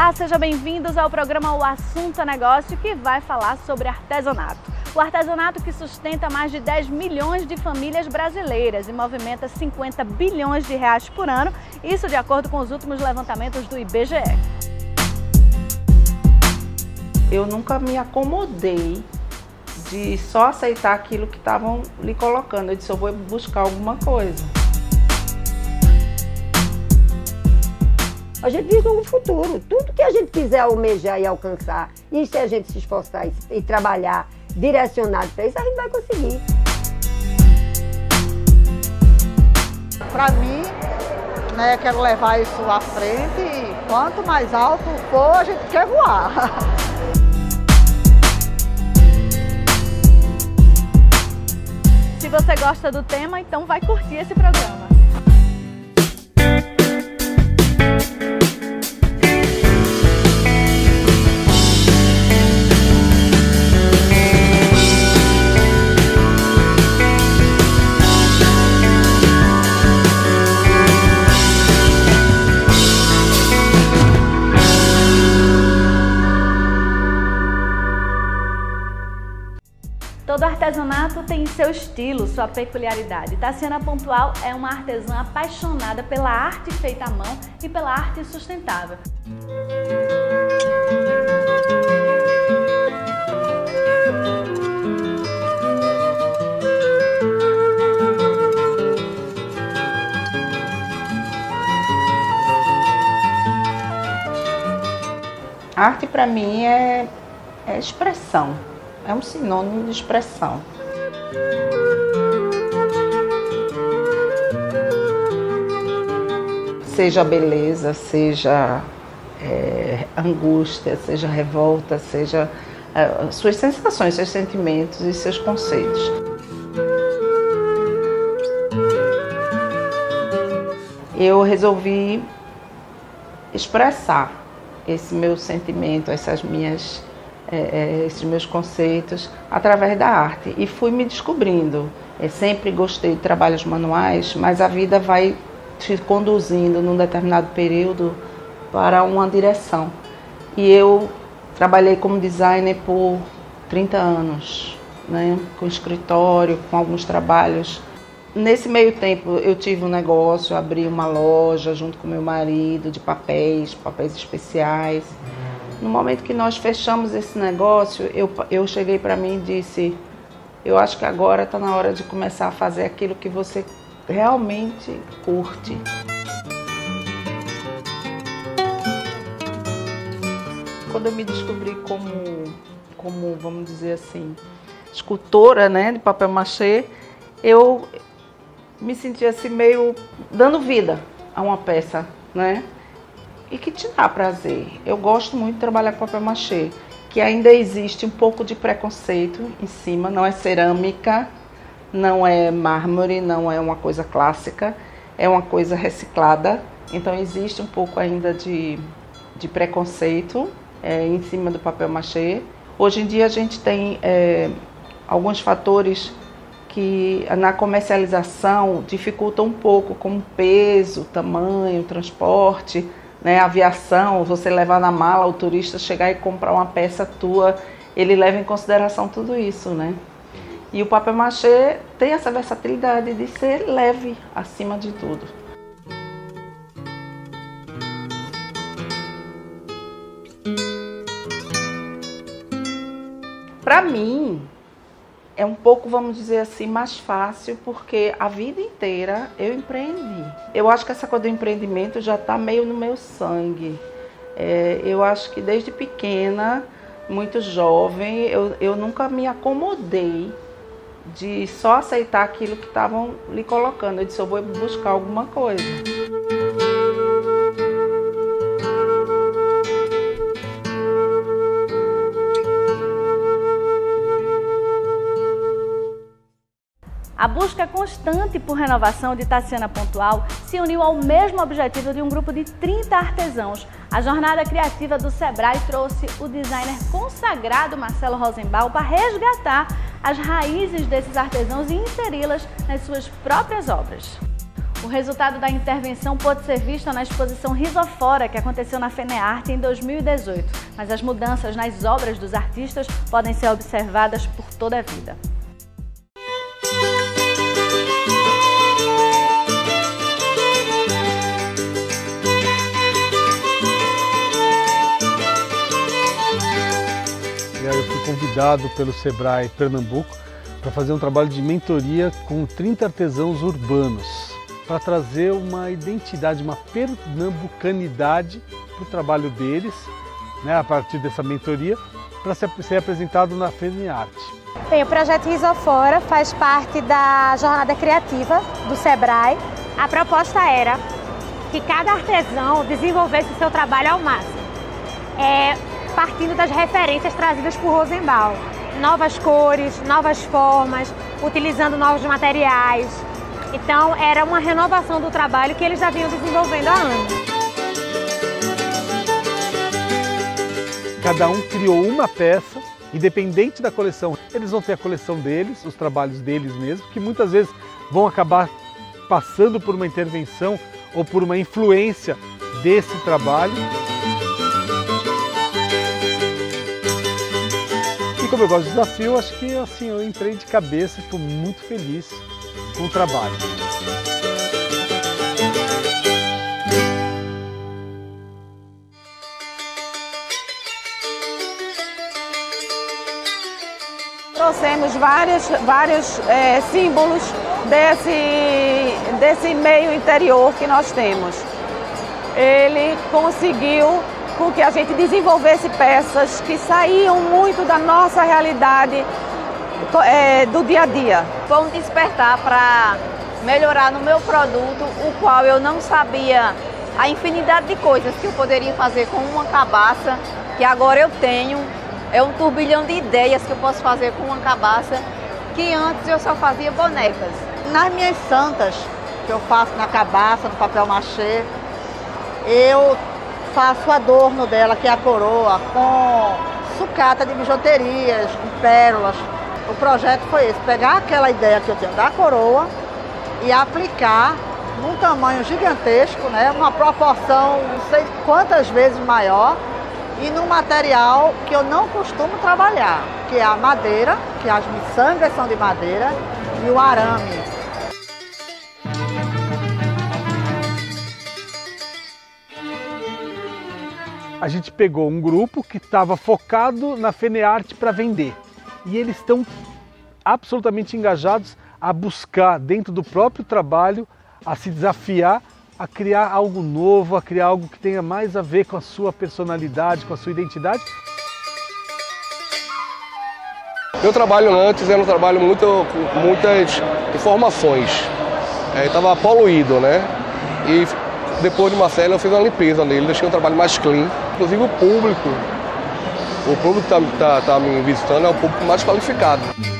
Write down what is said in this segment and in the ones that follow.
Olá, sejam bem-vindos ao programa O Assunto é Negócio, que vai falar sobre artesanato. O artesanato que sustenta mais de 10 milhões de famílias brasileiras e movimenta 50 bilhões de reais por ano, isso de acordo com os últimos levantamentos do IBGE. Eu nunca me acomodei de só aceitar aquilo que estavam lhe colocando. Eu disse, eu vou buscar alguma coisa. A gente vive um futuro. Tudo que a gente quiser almejar e alcançar, e se a gente se esforçar e trabalhar direcionado para isso, a gente vai conseguir. Para mim, quero levar isso à frente e quanto mais alto for, a gente quer voar. Se você gosta do tema, então vai curtir esse programa. Todo artesanato tem seu estilo, sua peculiaridade. Tassiana Pontual é uma artesã apaixonada pela arte feita à mão e pela arte sustentável. A arte para mim é expressão. É um sinônimo de expressão. Seja beleza, seja angústia, seja revolta, seja suas sensações, seus sentimentos e seus conceitos. Eu resolvi expressar esse meu sentimento, esses meus conceitos através da arte e fui me descobrindo. Sempre gostei de trabalhos manuais, mas a vida vai te conduzindo num determinado período para uma direção. E eu trabalhei como designer por 30 anos, com escritório, com alguns trabalhos. Nesse meio tempo eu tive um negócio, abri uma loja junto com meu marido de papéis especiais. No momento que nós fechamos esse negócio, eu cheguei para mim e disse, eu acho que agora está na hora de começar a fazer aquilo que você realmente curte. Quando eu me descobri como vamos dizer assim, escultora, de papel machê, eu me senti assim meio dando vida a uma peça, e que te dá prazer. Eu gosto muito de trabalhar com papel machê, que ainda existe um pouco de preconceito em cima, não é cerâmica, não é mármore, não é uma coisa clássica, é uma coisa reciclada, então existe um pouco ainda de preconceito em cima do papel machê. Hoje em dia a gente tem alguns fatores que na comercialização dificultam um pouco, como peso, tamanho, transporte, aviação, você levar na mala, o turista chegar e comprar uma peça tua, ele leva em consideração tudo isso, E o papel machê tem essa versatilidade de ser leve acima de tudo. Para mim, é um pouco, vamos dizer assim, mais fácil, porque a vida inteira eu empreendi. Eu acho que essa coisa do empreendimento já está meio no meu sangue. Eu acho que desde pequena, muito jovem, eu nunca me acomodei de só aceitar aquilo que estavam lhe colocando. Eu disse, eu vou buscar alguma coisa. A busca constante por renovação de Tassiana Pontual se uniu ao mesmo objetivo de um grupo de 30 artesãos. A jornada criativa do Sebrae trouxe o designer consagrado Marcelo Rosenbaum para resgatar as raízes desses artesãos e inseri-las nas suas próprias obras. O resultado da intervenção pôde ser visto na exposição Risofora, que aconteceu na FENEARTE em 2018. Mas as mudanças nas obras dos artistas podem ser observadas por toda a vida. Eu fui convidado pelo Sebrae Pernambuco para fazer um trabalho de mentoria com 30 artesãos urbanos, para trazer uma identidade, uma pernambucanidade para o trabalho deles, né, a partir dessa mentoria, para ser apresentado na FENEARTE. Bem, o projeto Risofora faz parte da jornada criativa do Sebrae. A proposta era que cada artesão desenvolvesse o seu trabalho ao máximo, partindo das referências trazidas por Rosenbaum. Novas cores, novas formas, utilizando novos materiais. Então, era uma renovação do trabalho que eles já vinham desenvolvendo há anos. Cada um criou uma peça, independente da coleção. Eles vão ter a coleção deles, os trabalhos deles mesmos, que muitas vezes vão acabar passando por uma intervenção ou por uma influência desse trabalho. E como eu gosto de desafio, acho que assim, eu entrei de cabeça e estou muito feliz com o trabalho. Trouxemos vários símbolos desse meio interior que nós temos. Ele conseguiu com que a gente desenvolvesse peças que saíam muito da nossa realidade do dia a dia. Foi um despertar para melhorar no meu produto, o qual eu não sabia a infinidade de coisas que eu poderia fazer com uma cabaça, que agora eu tenho. É um turbilhão de ideias que eu posso fazer com uma cabaça, que antes eu só fazia bonecas. Nas minhas santas, que eu faço na cabaça, no papel machê, eu faço o adorno dela, que é a coroa, com sucata de bijuterias, com pérolas. O projeto foi esse, pegar aquela ideia que eu tenho da coroa e aplicar num tamanho gigantesco, né, uma proporção não sei quantas vezes maior, e num material que eu não costumo trabalhar, que é a madeira, que as miçangas são de madeira, e o arame. A gente pegou um grupo que estava focado na FENEARTE para vender. E eles estão absolutamente engajados a buscar, dentro do próprio trabalho, a se desafiar, a criar algo novo, a criar algo que tenha mais a ver com a sua personalidade, com a sua identidade. Meu trabalho antes era um trabalho com muitas informações. Estava poluído, né? E depois de Marcelo eu fiz uma limpeza nele, deixei um trabalho mais clean. Inclusive o público que está me visitando é o público mais qualificado.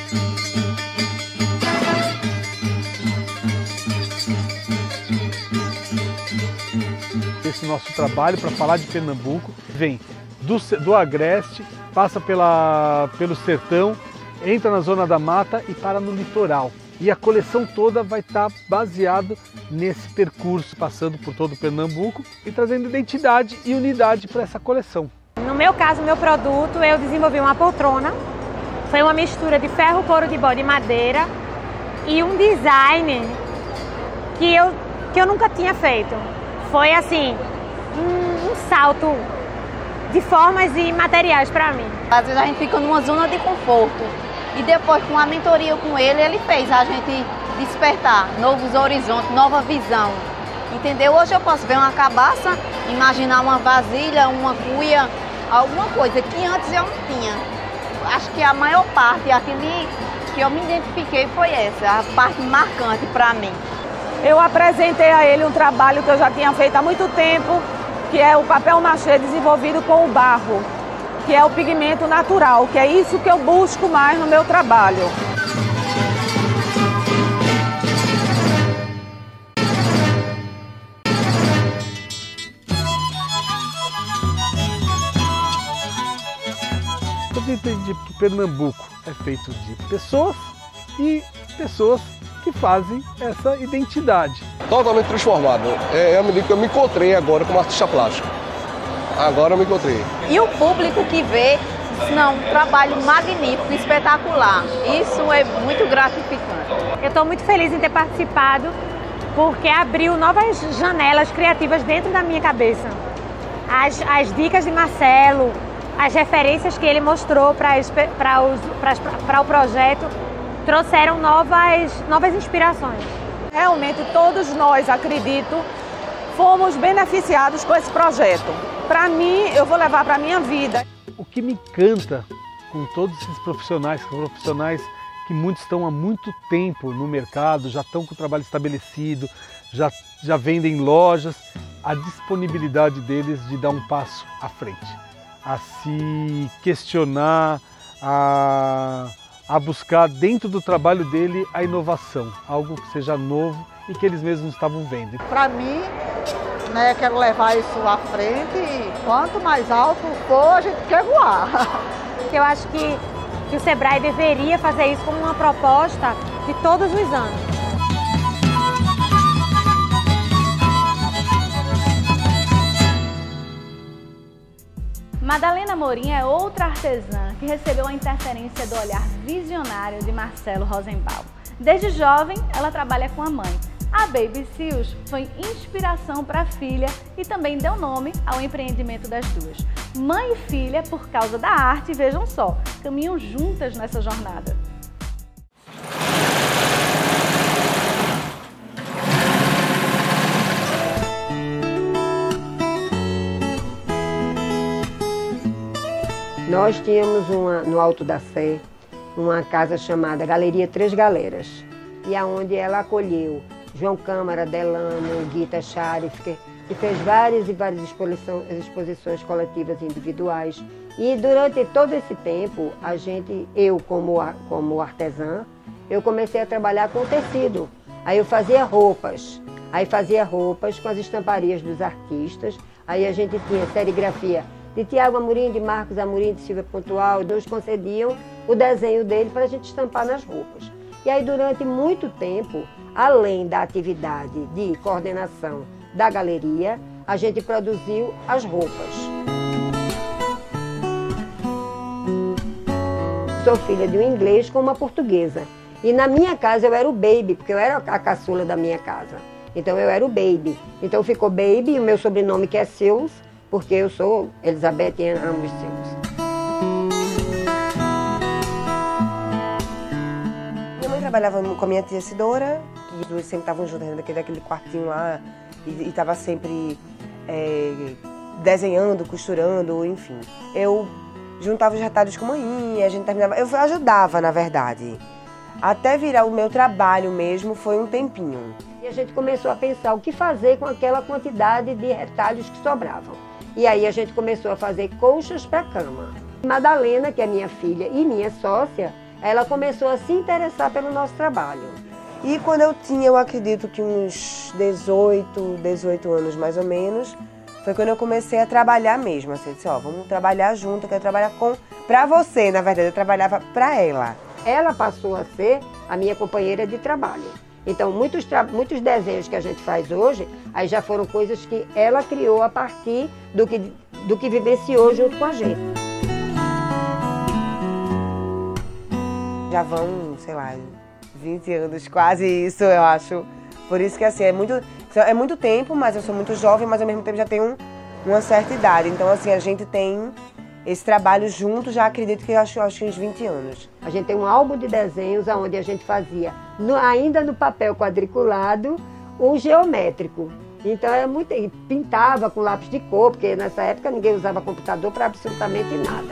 Esse nosso trabalho para falar de Pernambuco vem do Agreste, passa pelo sertão, entra na zona da mata e para no litoral. E a coleção toda vai estar baseada nesse percurso, passando por todo o Pernambuco e trazendo identidade e unidade para essa coleção. No meu caso, meu produto, eu desenvolvi uma poltrona. Foi uma mistura de ferro, couro de bode e madeira e um design que eu nunca tinha feito. Foi assim, um salto de formas e materiais para mim. Às vezes a gente fica numa zona de conforto. E depois, com a mentoria com ele fez a gente despertar novos horizontes, nova visão. Entendeu? Hoje eu posso ver uma cabaça, imaginar uma vasilha, uma cuia, alguma coisa que antes eu não tinha. Acho que a maior parte, aquilo que eu me identifiquei foi essa, a parte marcante para mim. Eu apresentei a ele um trabalho que eu já tinha feito há muito tempo, que é o papel machê desenvolvido com o barro, que é o pigmento natural, que é isso que eu busco mais no meu trabalho. Eu entendi que Pernambuco é feito de pessoas e pessoas que que fazem essa identidade. Totalmente transformado. Eu me digo que eu me encontrei agora como artista plástico. Agora eu me encontrei. E o público que vê, diz, não, um trabalho magnífico, espetacular. Isso é muito gratificante. Eu estou muito feliz em ter participado, porque abriu novas janelas criativas dentro da minha cabeça. As dicas de Marcelo, as referências que ele mostrou para o projeto, trouxeram novas inspirações. Realmente todos nós, acredito, fomos beneficiados com esse projeto. Para mim, eu vou levar para a minha vida. O que me encanta com todos esses profissionais, que muitos estão há muito tempo no mercado, já estão com o trabalho estabelecido, já vendem lojas, a disponibilidade deles de dar um passo à frente, a se questionar, a buscar dentro do trabalho dele a inovação, algo que seja novo e que eles mesmos estavam vendo. Para mim, né, quero levar isso à frente e quanto mais alto for, a gente quer voar. Eu acho que o Sebrae deveria fazer isso como uma proposta de todos os anos. Madalena Morim é outra artesã que recebeu a interferência do olhar visionário de Marcelo Rosenbaum. Desde jovem, ela trabalha com a mãe. A Baby Seals foi inspiração para a filha e também deu nome ao empreendimento das duas. Mãe e filha, por causa da arte, vejam só, caminham juntas nessa jornada. Nós tínhamos no Alto da Sé uma casa chamada Galeria Três Galeras, e aonde ela acolheu João Câmara, Delano, Guita Charif, que fez várias exposições coletivas e individuais. E durante todo esse tempo, eu como artesã, eu comecei a trabalhar com tecido. Aí eu fazia roupas com as estamparias dos artistas. Aí a gente tinha serigrafia de Tiago Amorim, de Marcos Amorim, de Silvia Pontual, nos concediam o desenho dele para a gente estampar nas roupas. E aí durante muito tempo, além da atividade de coordenação da galeria, a gente produziu as roupas. Sou filha de um inglês com uma portuguesa. E na minha casa eu era o baby, porque eu era a caçula da minha casa. Então eu era o baby. Então ficou baby, e o meu sobrenome que é Seals, porque eu sou Elizabeth Ann Ramos Seals. Minha mãe trabalhava com a minha tia Cidora, que as duas sempre estavam juntas naquele quartinho lá, e estava sempre desenhando, costurando, enfim. Eu juntava os retalhos com a mãe, a gente terminava, eu ajudava, na verdade. Até virar o meu trabalho mesmo foi um tempinho. E a gente começou a pensar o que fazer com aquela quantidade de retalhos que sobravam. E aí a gente começou a fazer colchas para cama. Madalena, que é minha filha e minha sócia, ela começou a se interessar pelo nosso trabalho. E quando eu acredito que uns 18 anos mais ou menos, foi quando eu comecei a trabalhar mesmo. Assim, disse, ó, vamos trabalhar junto, eu quero trabalhar pra você, na verdade, eu trabalhava pra ela. Ela passou a ser a minha companheira de trabalho. Então, muitos desenhos que a gente faz hoje, aí já foram coisas que ela criou a partir do que vivenciou junto com a gente. Já vão, sei lá, 20 anos, quase isso, eu acho. Por isso que, assim, é muito tempo, mas eu sou muito jovem, mas ao mesmo tempo já tenho uma certa idade. Então, assim, a gente tem esse trabalho junto, já acredito que acho uns 20 anos. A gente tem um álbum de desenhos onde a gente fazia, ainda no papel quadriculado, um geométrico. Então pintava com lápis de cor, porque nessa época ninguém usava computador para absolutamente nada.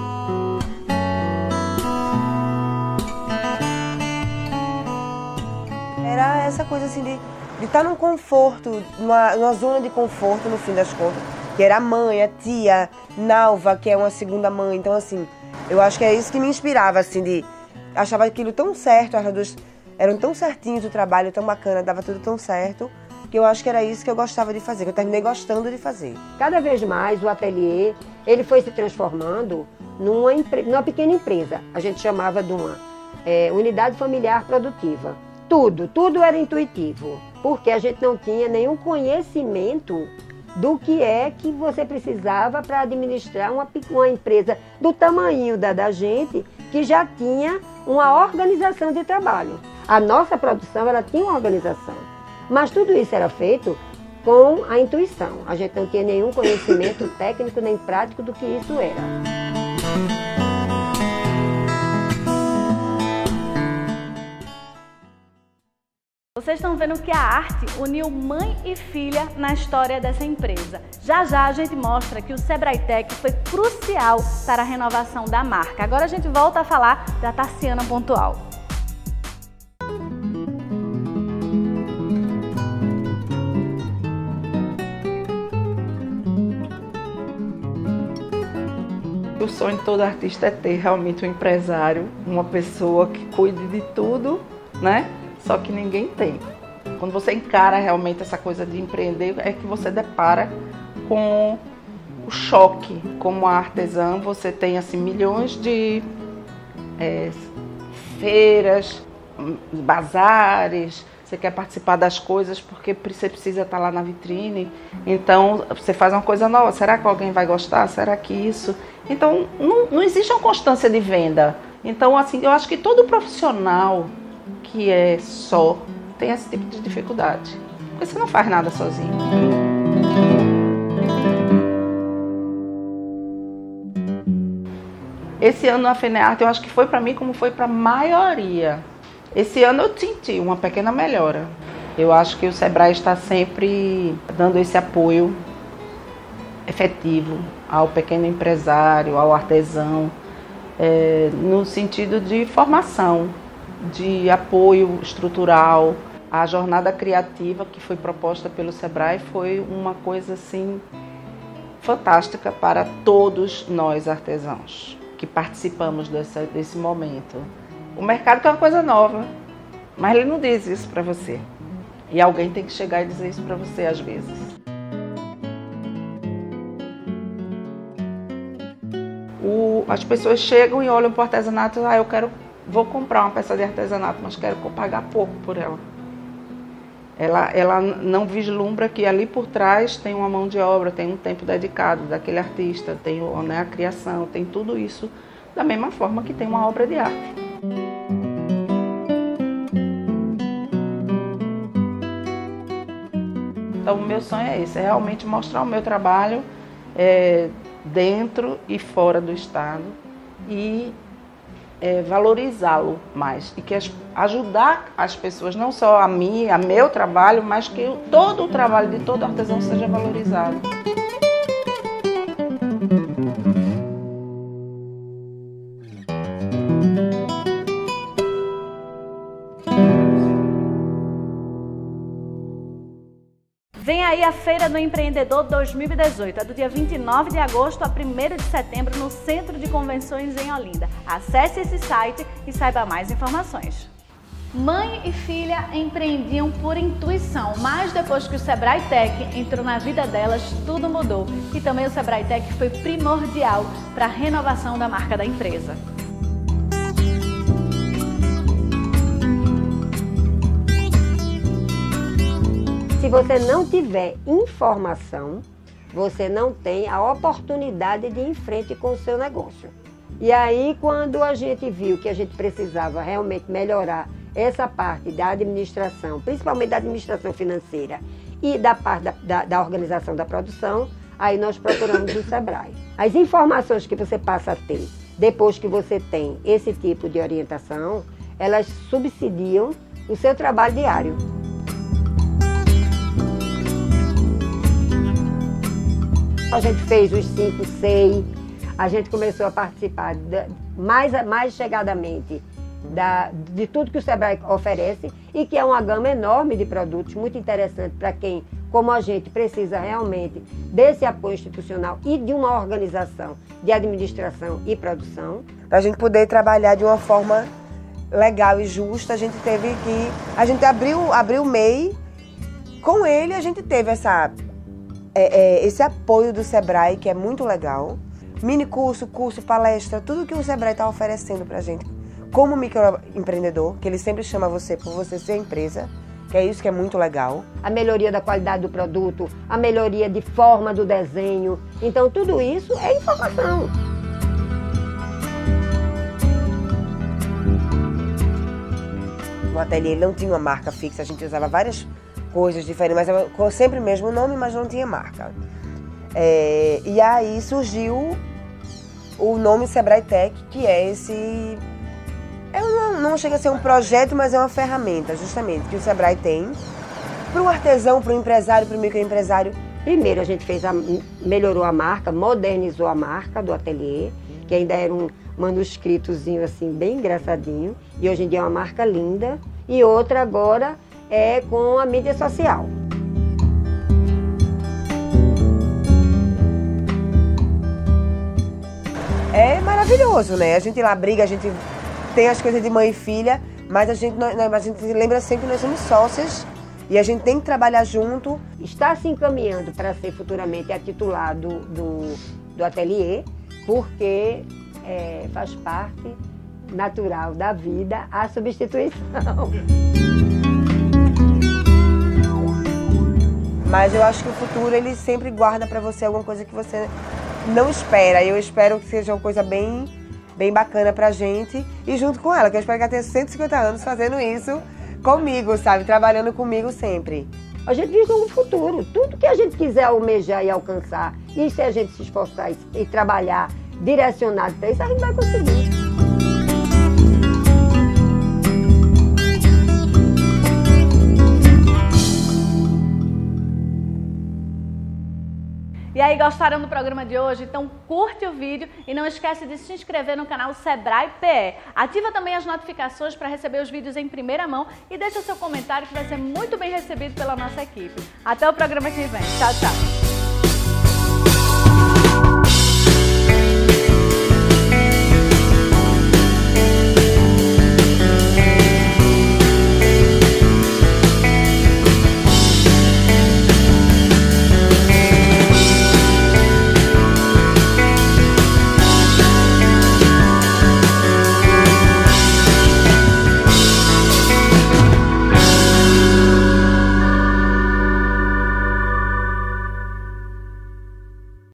Era essa coisa assim de estar num conforto, numa zona de conforto no fim das contas. Que era a mãe, a tia, Nalva, que é uma segunda mãe. Então, assim, eu acho que é isso que me inspirava, assim, achava aquilo tão certo, as duas eram tão certinhos o trabalho, tão bacana, dava tudo tão certo, que eu acho que era isso que eu gostava de fazer, que eu terminei gostando de fazer. Cada vez mais o ateliê, ele foi se transformando numa pequena empresa. A gente chamava de uma unidade familiar produtiva. Tudo era intuitivo, porque a gente não tinha nenhum conhecimento do que é que você precisava para administrar uma empresa do tamanho da gente, que já tinha uma organização de trabalho. A nossa produção, ela tinha uma organização, mas tudo isso era feito com a intuição. A gente não tinha nenhum conhecimento técnico nem prático do que isso era. Vocês estão vendo que a arte uniu mãe e filha na história dessa empresa. Já a gente mostra que o Sebrae Tech foi crucial para a renovação da marca. Agora a gente volta a falar da Tarciana Pontual. O sonho de todo artista é ter realmente um empresário, uma pessoa que cuide de tudo, né? Só que ninguém tem. Quando você encara realmente essa coisa de empreender, é que você depara com o choque. Como artesã, você tem assim, milhões de feiras, bazares, você quer participar das coisas porque você precisa estar lá na vitrine. Então, você faz uma coisa nova. Será que alguém vai gostar? Será que isso? Então, não existe uma constância de venda. Então, assim, eu acho que todo profissional que é só tem esse tipo de dificuldade, porque você não faz nada sozinho. Esse ano na FENEARTE eu acho que foi para mim como foi para a maioria. Esse ano eu senti uma pequena melhora. Eu acho que o Sebrae está sempre dando esse apoio efetivo ao pequeno empresário, ao artesão, no sentido de formação, de apoio estrutural. A jornada criativa que foi proposta pelo Sebrae foi uma coisa assim fantástica para todos nós artesãos que participamos desse momento. O mercado é uma coisa nova, mas ele não diz isso para você. E alguém tem que chegar e dizer isso para você às vezes. As pessoas chegam e olham para o artesanato e vou comprar uma peça de artesanato, mas quero pagar pouco por ela. Ela não vislumbra que ali por trás tem uma mão de obra, tem um tempo dedicado daquele artista, tem a criação, tem tudo isso da mesma forma que tem uma obra de arte. Então o meu sonho é esse, é realmente mostrar o meu trabalho dentro e fora do estado e valorizá-lo mais e que ajudar as pessoas, não só a mim, a meu trabalho, mas que todo o trabalho de todo artesão seja valorizado. Vem aí a Feira do Empreendedor 2018, é do dia 29 de agosto a 1º de setembro no Centro de Convenções em Olinda. Acesse esse site e saiba mais informações. Mãe e filha empreendiam por intuição, mas depois que o Sebrae Tech entrou na vida delas, tudo mudou. E também o Sebrae Tech foi primordial para a renovação da marca da empresa. Se você não tiver informação, você não tem a oportunidade de ir em frente com o seu negócio. E aí, quando a gente viu que a gente precisava realmente melhorar essa parte da administração, principalmente da administração financeira e da parte da organização da produção, aí nós procuramos o Sebrae. As informações que você passa a ter depois que você tem esse tipo de orientação, elas subsidiam o seu trabalho diário. A gente fez os 5 SEI, a gente começou a participar mais chegadamente de tudo que o Sebrae oferece e que é uma gama enorme de produtos, muito interessante para quem, como a gente, precisa realmente desse apoio institucional e de uma organização de administração e produção. Para a gente poder trabalhar de uma forma legal e justa, a gente abriu o MEI, com ele a gente teve esse apoio do Sebrae, que é muito legal. Mini curso, palestra, tudo que o Sebrae está oferecendo para a gente como microempreendedor, que ele sempre chama você por você ser empresa, que é isso que é muito legal. A melhoria da qualidade do produto, a melhoria de forma do desenho. Então, tudo isso é informação. No ateliê não tinha uma marca fixa, a gente usava várias coisas diferentes, mas com sempre o mesmo nome, mas não tinha marca. E aí surgiu o nome Sebrae Tech, que é esse... Não chega a ser um projeto, mas é uma ferramenta, justamente, que o Sebrae tem para o artesão, para o empresário, para o microempresário. Primeiro a gente melhorou a marca, modernizou a marca do ateliê, que ainda era um manuscritozinho assim, bem engraçadinho, e hoje em dia é uma marca linda. E outra agora é com a mídia social. É maravilhoso, né? A gente lá briga, a gente tem as coisas de mãe e filha, mas a gente lembra sempre que nós somos sócias e a gente tem que trabalhar junto. Está se encaminhando para ser futuramente a titular do ateliê, porque faz parte natural da vida a substituição. Mas eu acho que o futuro ele sempre guarda para você alguma coisa que você não espera. Eu espero que seja uma coisa bem bacana pra gente e junto com ela, que eu espero que ela tenha 150 anos fazendo isso comigo, sabe? Trabalhando comigo sempre. A gente vive um futuro. Tudo que a gente quiser almejar e alcançar, e se a gente se esforçar e trabalhar direcionado para isso, a gente vai conseguir. E aí, gostaram do programa de hoje? Então curte o vídeo e não esquece de se inscrever no canal Sebrae PE. Ativa também as notificações para receber os vídeos em primeira mão e deixa o seu comentário que vai ser muito bem recebido pela nossa equipe. Até o programa que vem. Tchau, tchau!